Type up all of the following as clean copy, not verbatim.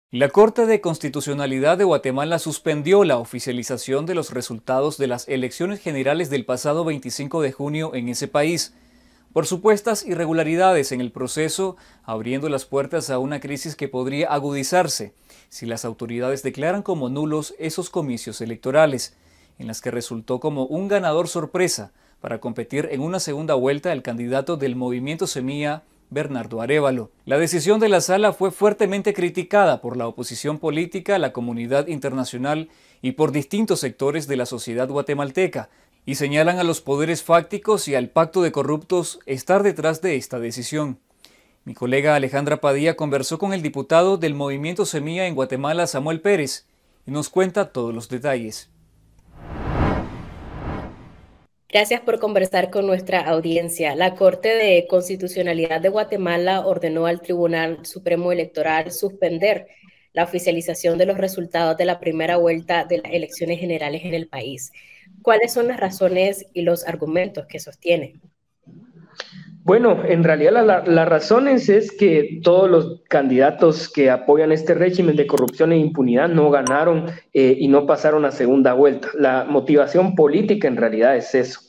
La Corte de Constitucionalidad de Guatemala suspendió la oficialización de los resultados de las elecciones generales del pasado 25 de junio en ese país, por supuestas irregularidades en el proceso, abriendo las puertas a una crisis que podría agudizarse si las autoridades declaran como nulos esos comicios electorales, en las que resultó como un ganador sorpresa para competir en una segunda vuelta el candidato del Movimiento Semilla, Bernardo Arévalo. La decisión de la sala fue fuertemente criticada por la oposición política, la comunidad internacional y por distintos sectores de la sociedad guatemalteca, y señalan a los poderes fácticos y al pacto de corruptos estar detrás de esta decisión. Mi colega Alejandra Padilla conversó con el diputado del Movimiento Semilla en Guatemala, Samuel Pérez, y nos cuenta todos los detalles. Gracias por conversar con nuestra audiencia. La Corte de Constitucionalidad de Guatemala ordenó al Tribunal Supremo Electoral suspender la oficialización de los resultados de la primera vuelta de las elecciones generales en el país. ¿Cuáles son las razones y los argumentos que sostiene? Bueno, en realidad la razón es que todos los candidatos que apoyan este régimen de corrupción e impunidad no ganaron y no pasaron a segunda vuelta. La motivación política en realidad es eso.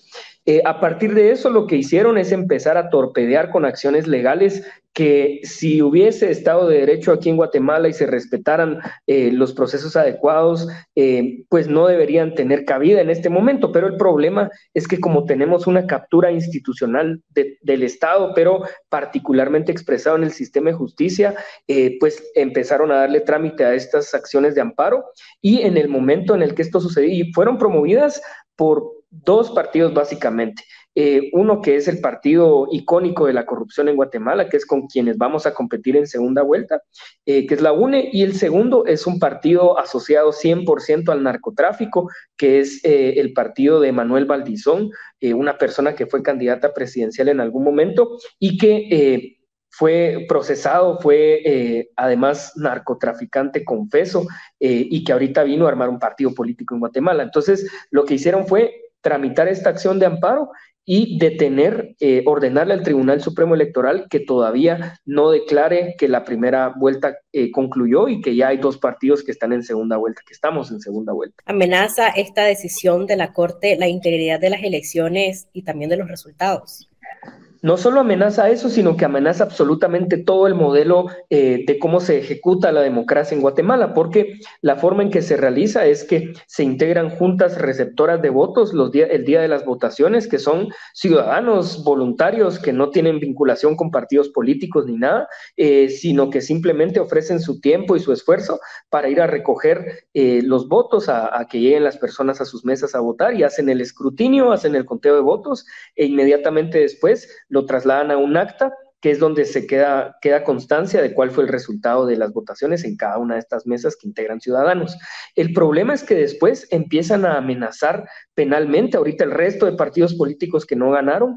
A partir de eso, lo que hicieron es empezar a torpedear con acciones legales que si hubiese Estado de Derecho aquí en Guatemala y se respetaran los procesos adecuados, pues no deberían tener cabida en este momento. Pero el problema es que como tenemos una captura institucional del Estado, pero particularmente expresado en el sistema de justicia, pues empezaron a darle trámite a estas acciones de amparo y en el momento en el que esto sucedió, y fueron promovidas por dos partidos básicamente. Uno que es el partido icónico de la corrupción en Guatemala, que es con quienes vamos a competir en segunda vuelta, que es la UNE, y el segundo es un partido asociado 100% al narcotráfico, que es el partido de Manuel Valdizón, una persona que fue candidata presidencial en algún momento y que fue procesado, fue además narcotraficante confeso y que ahorita vino a armar un partido político en Guatemala. Entonces, lo que hicieron fue tramitar esta acción de amparo y detener, ordenarle al Tribunal Supremo Electoral que todavía no declare que la primera vuelta concluyó y que ya hay dos partidos que están en segunda vuelta, que estamos en segunda vuelta. ¿Amenaza esta decisión de la Corte la integridad de las elecciones y también de los resultados? No solo amenaza eso, sino que amenaza absolutamente todo el modelo de cómo se ejecuta la democracia en Guatemala, porque la forma en que se realiza es que se integran juntas receptoras de votos el día de las votaciones, que son ciudadanos voluntarios que no tienen vinculación con partidos políticos ni nada, sino que simplemente ofrecen su tiempo y su esfuerzo para ir a recoger los votos, a que lleguen las personas a sus mesas a votar y hacen el escrutinio, hacen el conteo de votos e inmediatamente después lo trasladan a un acta, que es donde se queda constancia de cuál fue el resultado de las votaciones en cada una de estas mesas que integran ciudadanos. El problema es que después empiezan a amenazar penalmente, ahorita el resto de partidos políticos que no ganaron,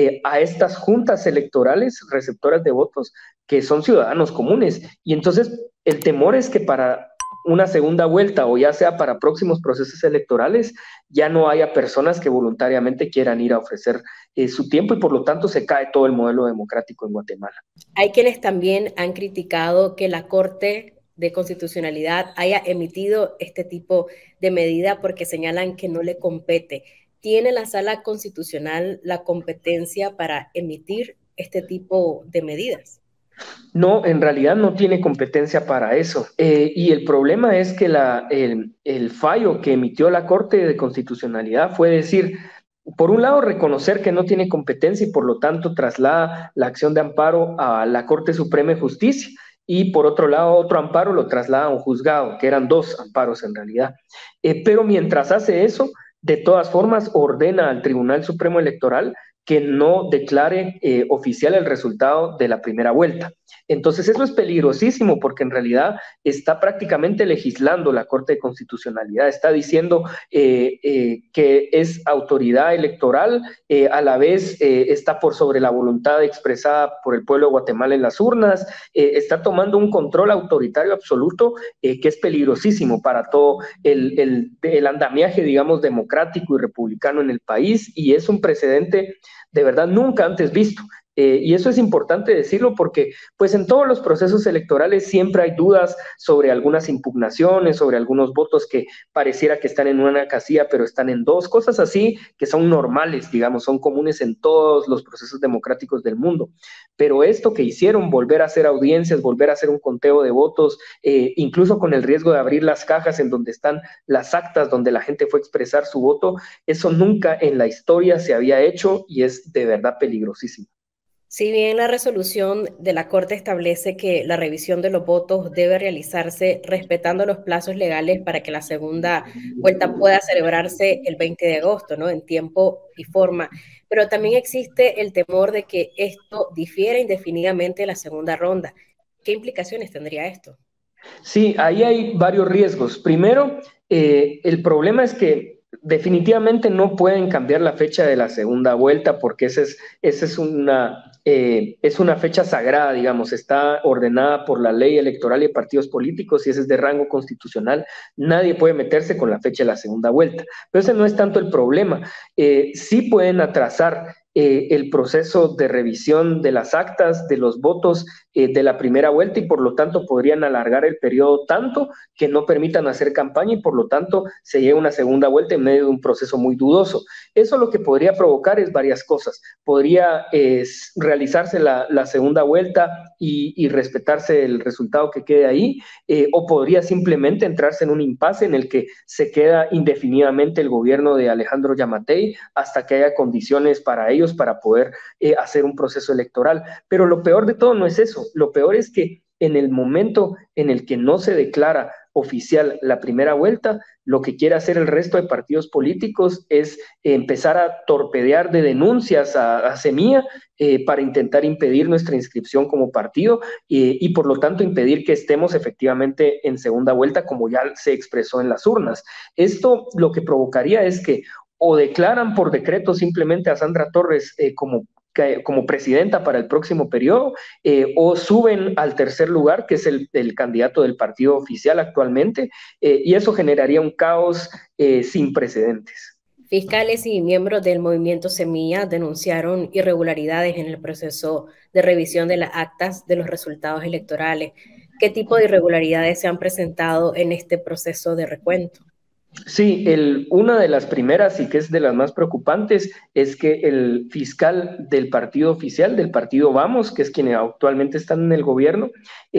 a estas juntas electorales receptoras de votos, que son ciudadanos comunes. Y entonces el temor es que para una segunda vuelta o ya sea para próximos procesos electorales, ya no haya personas que voluntariamente quieran ir a ofrecer su tiempo y por lo tanto se cae todo el modelo democrático en Guatemala. Hay quienes también han criticado que la Corte de Constitucionalidad haya emitido este tipo de medida porque señalan que no le compete. ¿Tiene la Sala Constitucional la competencia para emitir este tipo de medidas? No, en realidad no tiene competencia para eso. Y el problema es que el fallo que emitió la Corte de Constitucionalidad fue decir, por un lado, reconocer que no tiene competencia y por lo tanto traslada la acción de amparo a la Corte Suprema de Justicia. Y por otro lado, otro amparo lo traslada a un juzgado, que eran dos amparos en realidad. Pero mientras hace eso, de todas formas, ordena al Tribunal Supremo Electoral que no declare oficial el resultado de la primera vuelta. Entonces eso es peligrosísimo porque en realidad está prácticamente legislando la Corte de Constitucionalidad, está diciendo que es autoridad electoral, a la vez está por sobre la voluntad expresada por el pueblo de Guatemala en las urnas, está tomando un control autoritario absoluto que es peligrosísimo para todo el andamiaje, digamos, democrático y republicano en el país y es un precedente de verdad nunca antes visto. Y eso es importante decirlo porque pues en todos los procesos electorales siempre hay dudas sobre algunas impugnaciones, sobre algunos votos que pareciera que están en una casilla pero están en dos, cosas así que son normales, digamos, son comunes en todos los procesos democráticos del mundo. Pero esto que hicieron, volver a hacer audiencias, volver a hacer un conteo de votos, incluso con el riesgo de abrir las cajas en donde están las actas, donde la gente fue a expresar su voto, eso nunca en la historia se había hecho y es de verdad peligrosísimo. Si bien la resolución de la Corte establece que la revisión de los votos debe realizarse respetando los plazos legales para que la segunda vuelta pueda celebrarse el 20 de agosto, ¿no? En tiempo y forma, pero también existe el temor de que esto difiera indefinidamente de la segunda ronda. ¿Qué implicaciones tendría esto? Sí, ahí hay varios riesgos. Primero, el problema es que definitivamente no pueden cambiar la fecha de la segunda vuelta porque esa es una fecha sagrada, digamos, está ordenada por la ley electoral y de partidos políticos y ese es de rango constitucional. Nadie puede meterse con la fecha de la segunda vuelta. Pero ese no es tanto el problema. Sí pueden atrasar el proceso de revisión de las actas, de los votos de la primera vuelta y por lo tanto podrían alargar el periodo tanto que no permitan hacer campaña y por lo tanto se llegue a una segunda vuelta en medio de un proceso muy dudoso. Eso lo que podría provocar es varias cosas. Podría realizarse la segunda vuelta y respetarse el resultado que quede ahí, o podría simplemente entrarse en un impasse en el que se queda indefinidamente el gobierno de Alejandro Yamatei hasta que haya condiciones para ellos para poder hacer un proceso electoral. Pero lo peor de todo no es eso, lo peor es que en el momento en el que no se declara oficial la primera vuelta, lo que quiere hacer el resto de partidos políticos es empezar a torpedear de denuncias a Semilla para intentar impedir nuestra inscripción como partido y por lo tanto impedir que estemos efectivamente en segunda vuelta como ya se expresó en las urnas. Esto lo que provocaría es que o declaran por decreto simplemente a Sandra Torres como presidenta para el próximo periodo, o suben al tercer lugar, que es el candidato del partido oficial actualmente, y eso generaría un caos sin precedentes. Fiscales y miembros del movimiento Semilla denunciaron irregularidades en el proceso de revisión de las actas de los resultados electorales. ¿Qué tipo de irregularidades se han presentado en este proceso de recuento? Sí, una de las primeras y que es de las más preocupantes es que el fiscal del partido oficial, del partido Vamos, que es quien actualmente está en el gobierno,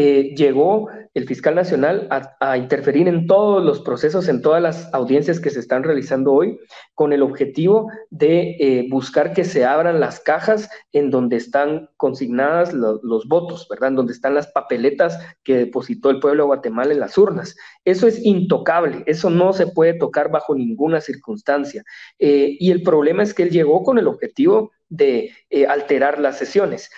llegó el fiscal nacional a interferir en todos los procesos, en todas las audiencias que se están realizando hoy, con el objetivo de buscar que se abran las cajas en donde están consignadas los votos, ¿verdad? En donde están las papeletas que depositó el pueblo de Guatemala en las urnas. Eso es intocable, eso no se puede tocar bajo ninguna circunstancia. Y el problema es que él llegó con el objetivo de alterar las sesiones.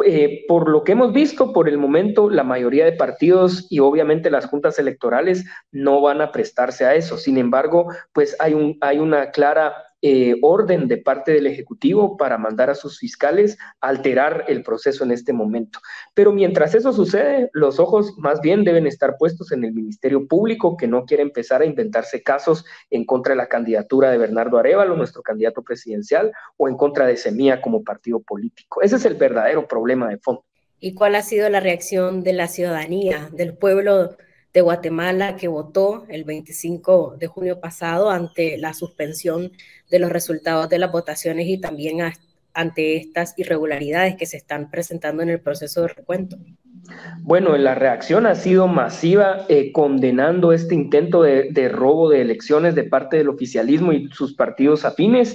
Por lo que hemos visto, por el momento, la mayoría de partidos y obviamente las juntas electorales no van a prestarse a eso. Sin embargo, pues hay una clara orden de parte del Ejecutivo para mandar a sus fiscales a alterar el proceso en este momento. Pero mientras eso sucede, los ojos más bien deben estar puestos en el Ministerio Público, que no quiere empezar a inventarse casos en contra de la candidatura de Bernardo Arévalo, nuestro candidato presidencial, o en contra de Semilla como partido político. Ese es el verdadero problema de fondo. ¿Y cuál ha sido la reacción de la ciudadanía, del pueblo de Guatemala que votó el 25 de junio pasado ante la suspensión de los resultados de las votaciones y también ante estas irregularidades que se están presentando en el proceso de recuento? Bueno, la reacción ha sido masiva, condenando este intento de robo de elecciones de parte del oficialismo y sus partidos afines.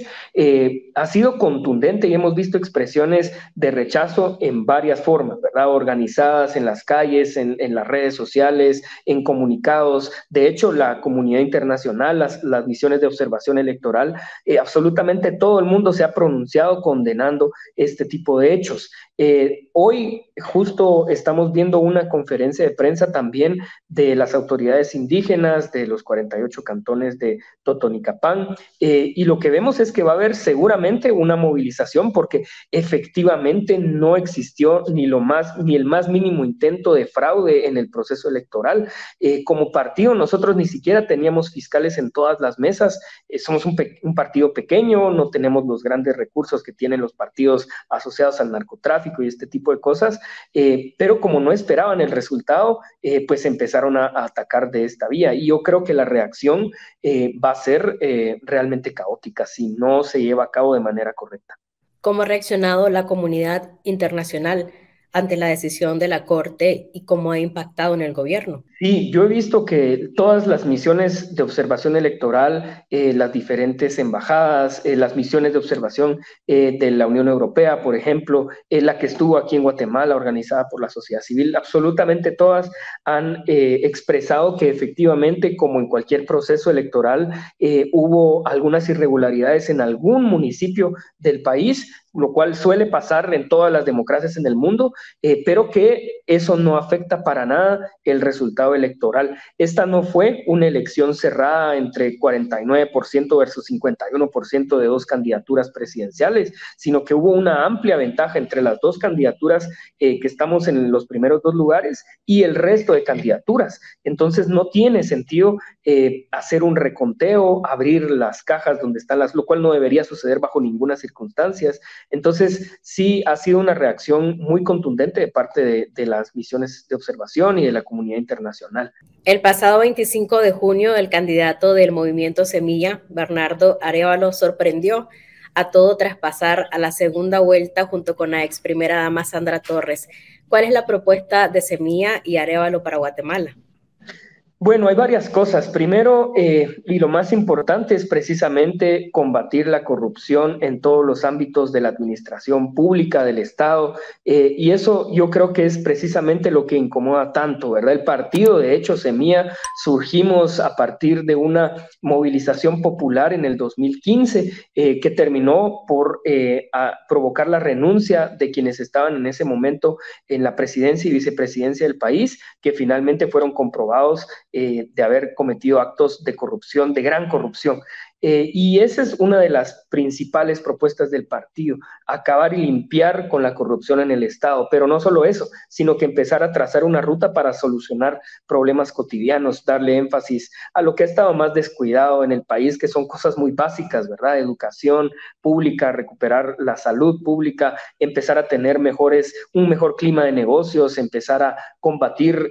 Ha sido contundente y hemos visto expresiones de rechazo en varias formas, ¿verdad? Organizadas en las calles, en las redes sociales, en comunicados. De hecho, la comunidad internacional, las misiones de observación electoral, absolutamente todo el mundo se ha pronunciado condenando este tipo de hechos. Hoy justo estamos viendo una conferencia de prensa también de las autoridades indígenas de los 48 cantones de Totonicapán, y lo que vemos es que va a haber seguramente una movilización porque efectivamente no existió ni el más mínimo intento de fraude en el proceso electoral. Como partido nosotros ni siquiera teníamos fiscales en todas las mesas, somos un partido pequeño, no tenemos los grandes recursos que tienen los partidos asociados al narcotráfico y este tipo de cosas, pero como no esperaban el resultado, pues empezaron a atacar de esta vía, y yo creo que la reacción va a ser realmente caótica si no se lleva a cabo de manera correcta. ¿Cómo ha reaccionado la comunidad internacional ante la decisión de la Corte y cómo ha impactado en el gobierno? Sí, yo he visto que todas las misiones de observación electoral, las diferentes embajadas, las misiones de observación de la Unión Europea, por ejemplo, la que estuvo aquí en Guatemala, organizada por la sociedad civil, absolutamente todas han expresado que efectivamente, como en cualquier proceso electoral, hubo algunas irregularidades en algún municipio del país, lo cual suele pasar en todas las democracias en el mundo, pero que eso no afecta para nada el resultado electoral. Esta no fue una elección cerrada entre 49% versus 51% de dos candidaturas presidenciales, sino que hubo una amplia ventaja entre las dos candidaturas que estamos en los primeros dos lugares y el resto de candidaturas. Entonces no tiene sentido hacer un reconteo, abrir las cajas donde están lo cual no debería suceder bajo ninguna circunstancia. Entonces sí ha sido una reacción muy contundente de parte de las misiones de observación y de la comunidad internacional. El pasado 25 de junio, el candidato del movimiento Semilla, Bernardo Arévalo, sorprendió a todo tras pasar a la segunda vuelta junto con la ex primera dama Sandra Torres. ¿Cuál es la propuesta de Semilla y Arévalo para Guatemala? Bueno, hay varias cosas. Primero, y lo más importante es precisamente combatir la corrupción en todos los ámbitos de la administración pública, del Estado, y eso yo creo que es precisamente lo que incomoda tanto, ¿verdad? El partido, de hecho, Semilla, surgimos a partir de una movilización popular en el 2015 que terminó por provocar la renuncia de quienes estaban en ese momento en la presidencia y vicepresidencia del país, que finalmente fueron comprobados de haber cometido actos de corrupción, de gran corrupción. Y esa es una de las principales propuestas del partido, acabar y limpiar con la corrupción en el Estado, pero no solo eso, sino que empezar a trazar una ruta para solucionar problemas cotidianos, darle énfasis a lo que ha estado más descuidado en el país, que son cosas muy básicas, ¿verdad? Educación pública, recuperar la salud pública, empezar a tener un mejor clima de negocios, empezar a combatir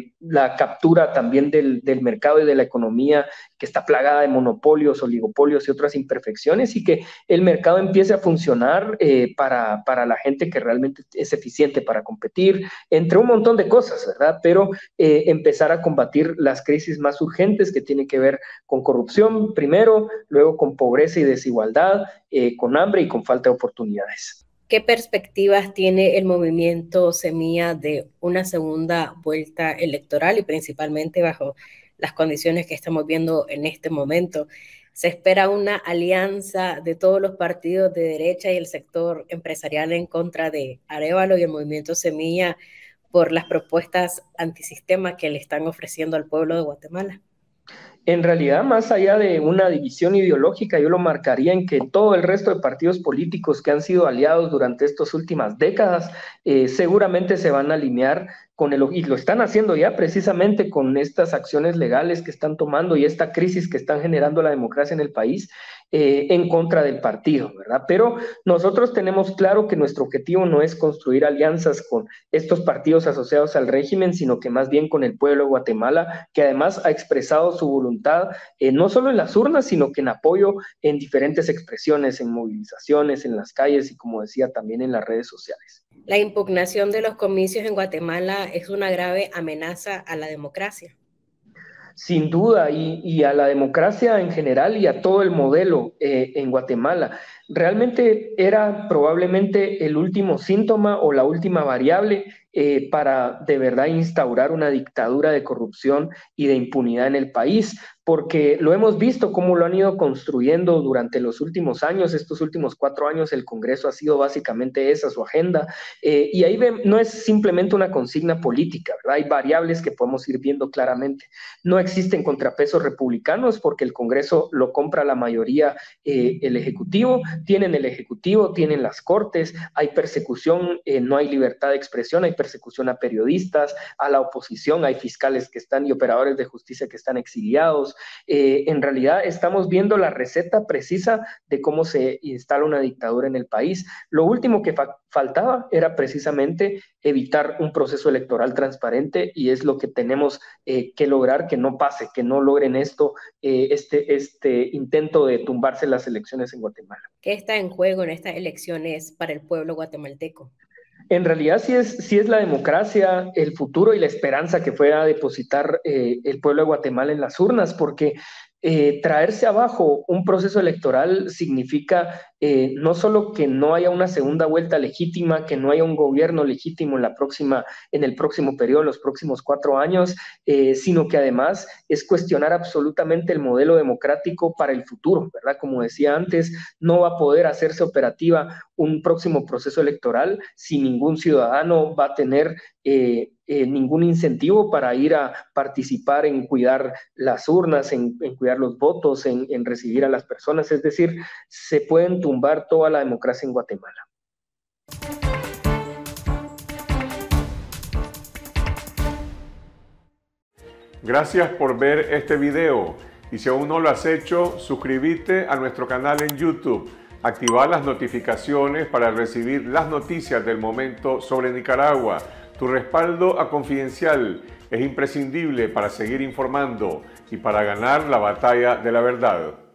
la captura también del mercado y de la economía que está plagada de monopolios, oligopolios y otras imperfecciones, y que el mercado empiece a funcionar para la gente que realmente es eficiente para competir, entre un montón de cosas, ¿verdad? Pero empezar a combatir las crisis más urgentes que tienen que ver con corrupción primero, luego con pobreza y desigualdad, con hambre y con falta de oportunidades. ¿Qué perspectivas tiene el movimiento Semilla de una segunda vuelta electoral y principalmente bajo las condiciones que estamos viendo en este momento? ¿Se espera una alianza de todos los partidos de derecha y el sector empresarial en contra de Arévalo y el movimiento Semilla por las propuestas antisistema que le están ofreciendo al pueblo de Guatemala? En realidad, más allá de una división ideológica, yo lo marcaría en que todo el resto de partidos políticos que han sido aliados durante estas últimas décadas seguramente se van a alinear y lo están haciendo ya precisamente con estas acciones legales que están tomando y esta crisis que están generando la democracia en el país en contra del partido, ¿verdad? Pero nosotros tenemos claro que nuestro objetivo no es construir alianzas con estos partidos asociados al régimen, sino que más bien con el pueblo de Guatemala, que además ha expresado su voluntad no solo en las urnas, sino que en apoyo en diferentes expresiones, en movilizaciones, en las calles y, como decía, también en las redes sociales. La impugnación de los comicios en Guatemala es una grave amenaza a la democracia. Sin duda, y a la democracia en general y a todo el modelo en Guatemala. Realmente era probablemente el último síntoma o la última variable para de verdad instaurar una dictadura de corrupción y de impunidad en el país. porque lo hemos visto cómo lo han ido construyendo durante los últimos años. Estos últimos 4 años el Congreso ha sido básicamente esa su agenda, y ahí no es simplemente una consigna política, ¿verdad? Hay variables que podemos ir viendo claramente. No existen contrapesos republicanos porque el Congreso lo compra la mayoría, el Ejecutivo. Tienen el Ejecutivo, tienen las Cortes, hay persecución, no hay libertad de expresión, hay persecución a periodistas, a la oposición, hay fiscales que están y operadores de justicia que están exiliados. En realidad estamos viendo la receta precisa de cómo se instala una dictadura en el país. Lo último que faltaba era precisamente evitar un proceso electoral transparente, y es lo que tenemos que lograr, que no pase, que no logren esto, este intento de tumbarse las elecciones en Guatemala. ¿Qué está en juego en estas elecciones para el pueblo guatemalteco? En realidad sí es la democracia, el futuro y la esperanza que fue a depositar el pueblo de Guatemala en las urnas, porque traerse abajo un proceso electoral significa no solo que no haya una segunda vuelta legítima, que no haya un gobierno legítimo en el próximo periodo, en los próximos 4 años, sino que además es cuestionar absolutamente el modelo democrático para el futuro, ¿verdad? Como decía antes, no va a poder hacerse operativa un próximo proceso electoral si ningún ciudadano va a tener ningún incentivo para ir a participar en cuidar las urnas, en cuidar los votos, en recibir a las personas. Es decir, se pueden tumbar toda la democracia en Guatemala. Gracias por ver este video, y si aún no lo has hecho, suscríbete a nuestro canal en YouTube, activa las notificaciones para recibir las noticias del momento sobre Nicaragua. Tu respaldo a Confidencial es imprescindible para seguir informando y para ganar la batalla de la verdad.